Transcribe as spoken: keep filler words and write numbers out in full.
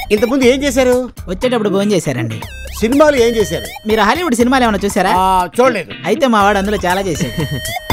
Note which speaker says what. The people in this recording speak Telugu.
Speaker 1: ఇంతకుముందు ఏం చేశారు?
Speaker 2: వచ్చేటప్పుడు భోజనం చేశారండి.
Speaker 1: సినిమాలు ఏం చేశారు?
Speaker 2: మీరు హాలీవుడ్ సినిమాలు ఏమైనా చూసారా?
Speaker 1: చూడలేదు.
Speaker 2: అయితే మా వాడు అందులో చాలా చేశాడు.